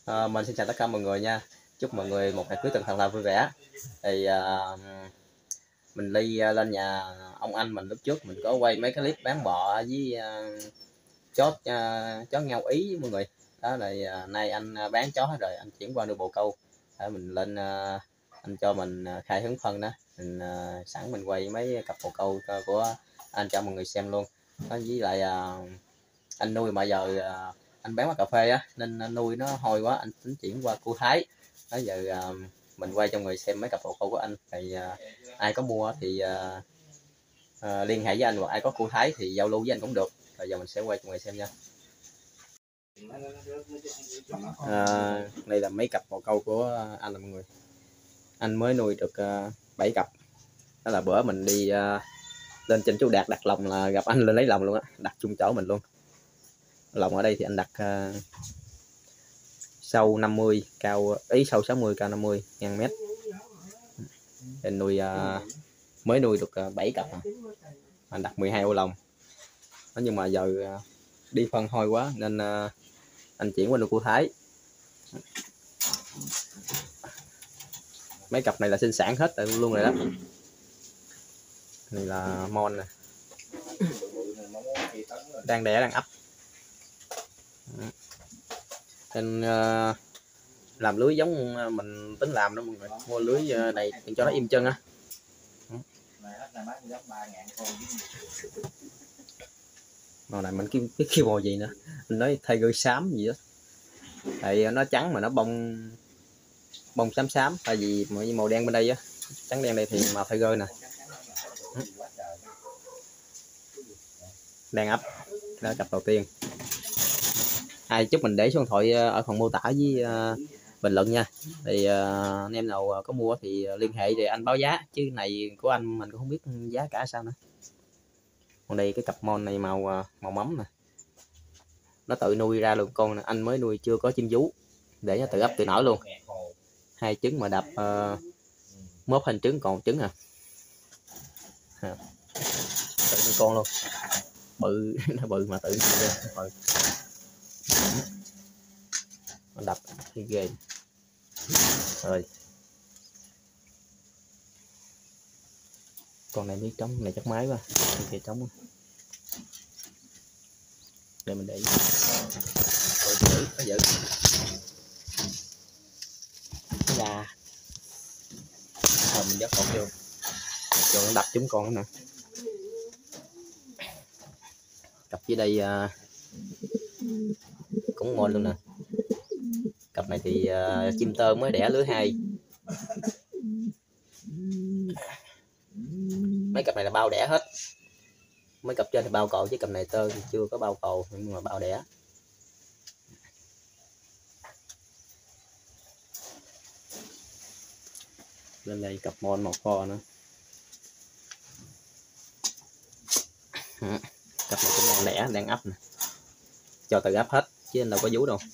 Mình xin chào tất cả mọi người nha. Chúc mọi người một ngày cuối tuần thật là vui vẻ. Thì mình lên nhà ông anh mình lúc trước mình có quay mấy cái clip bán bọ với chó ngao Ý với mọi người. Đó là nay anh bán chó hết rồi, anh chuyển qua nuôi bồ câu. Để mình lên anh cho mình khai hứng phân đó. Mình sẵn mình quay mấy cặp bồ câu của anh cho mọi người xem luôn. Đó, với lại anh nuôi mà giờ anh bán quán cà phê á nên nuôi nó hôi quá, anh tính chuyển qua cua Thái. Đó giờ mình quay cho người xem mấy cặp bồ câu của anh thì ai có mua thì liên hệ với anh, hoặc ai có cua Thái thì giao lưu với anh cũng được. Rồi giờ mình sẽ quay cho người xem nha. Đây là mấy cặp bồ câu của anh là mọi người. Anh mới nuôi được 7 cặp. Đó là bữa mình đi lên trên chú Đạt đặt lồng là gặp anh lên lấy lồng luôn á, đặt chung chỗ mình luôn. Lồng ở đây thì anh đặt sâu 50 cao sâu 60 cao 50 ngàn mét. Anh nuôi mới nuôi được 7 cặp anh đặt 12 ô lồng. Nhưng mà giờ đi phân hôi quá nên anh chuyển qua nuôi cua Thái. Mấy cặp này là sinh sản hết luôn rồi đó. Này là mon nè, đang đẻ đang ấp. Nên làm lưới giống mình tính làm đó mọi người, mua lưới này cho nó im chân á. Màu này mình cái màu gì nữa, mình nói Tiger xám gì đó, tại nó trắng mà nó bông xám xám, tại vì màu đen bên đây á, trắng đen đây thì màu Tiger nè. Đang ấp đó, cặp đầu tiên. Ai chúc mình để số điện thoại ở phần mô tả với bình luận nha. Thì anh em nào có mua thì liên hệ để anh báo giá, chứ này của anh mình cũng không biết giá cả sao nữa. Còn đây cái cặp mon này màu mắm nè, nó tự nuôi ra luôn con này. Anh mới nuôi chưa có chim vú, để nó tự ấp tự nở luôn. 2 trứng mà đập mớp hành trứng còn trứng tự nuôi con luôn, bự nó bự mà tự nuôi ra. Nó đập thì ghê rồi. Con này biết trống này chắc máy quá, kia trống để mình để giữ ra rồi mình dắt con vô rồi nó đập chúng con nữa nè. Cặp dưới đây cũng ngon luôn nè. Cặp này thì chim tơ mới đẻ lứa 2. Mấy cặp này là bao đẻ hết, mấy cặp trên thì bao cò, chứ cặp này tơ thì chưa có bao cò nhưng mà bao đẻ. Lên đây cặp mon màu kho nữa. Cặp này cũng đang đẻ đang ấp nè, cho tự ấp hết chứ anh đâu có vú đâu.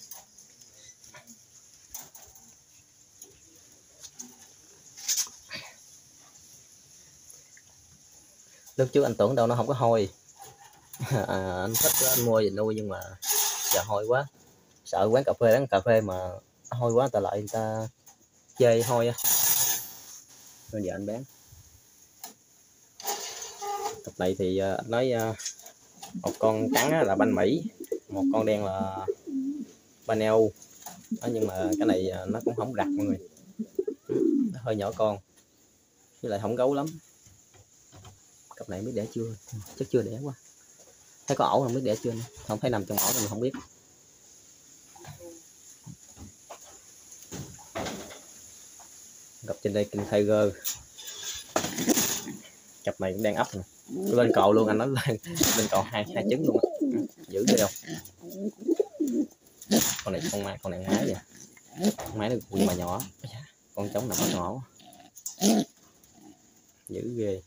Lúc trước anh tưởng đâu nó không có hôi. Anh thích anh mua về nuôi nhưng mà giờ hôi quá, sợ quán cà phê mà hôi quá người ta lại người ta chê hôi á, nên giờ anh bán. Cặp này thì anh nói một con trắng là banh Mỹ, một con đen là banh EU. Nhưng mà cái này nó cũng không rặt mọi người, nó hơi nhỏ con với lại không gấu lắm. Cặp này biết đẻ chưa, chắc chưa đẻ quá, thấy có ổ không biết đẻ chưa nữa. Không thấy nằm trong ổ mình không biết. Cặp trên đây King Tiger, cặp này cũng đang ấp nè, lên cò luôn. Anh nói lên cò hai trứng luôn, giữ chưa đâu. Con này con này mái vậy, mái nó nhưng mà nhỏ, con trống nằm ở nhỏ dữ ghê.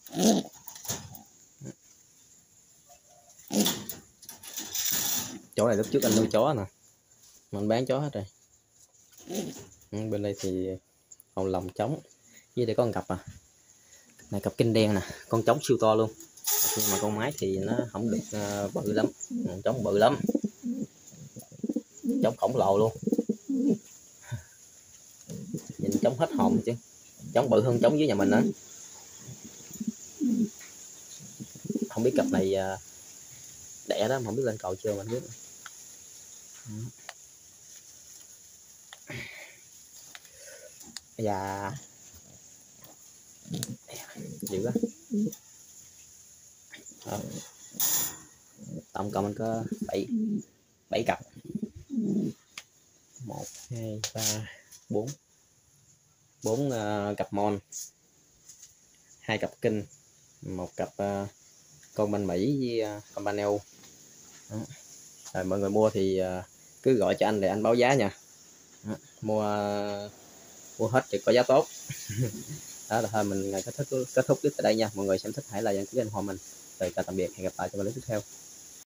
Chỗ này lúc trước anh nuôi chó nè, mình bán chó hết rồi. Bên đây thì hầu lòng trống với để có con cặp này, cặp kinh đen nè, con trống siêu to luôn. Nhưng mà con mái thì nó không được bự lắm, trống bự lắm, trống khổng lồ luôn. Nhìn trống hết hồn chứ, trống bự hơn trống dưới nhà mình á. Không biết cặp này đẻ đó, mà không biết lên cầu chưa mà không biết. Dạ dữ quá. Tổng cộng mình có 7 cặp. 1 2 3 4 4 cặp mon, 2 cặp kinh, 1 cặp con banh Mỹ với con banh EU. Rồi mọi người mua thì cứ gọi cho anh để anh báo giá nha. Mua hết thì có giá tốt. Đó là thôi mình kết thúc clip tại đây nha. Mọi người xem thích hãy like đăng ký kênh ủng hộ mình. Rồi chào tạm biệt, hẹn gặp lại trong clip tiếp theo.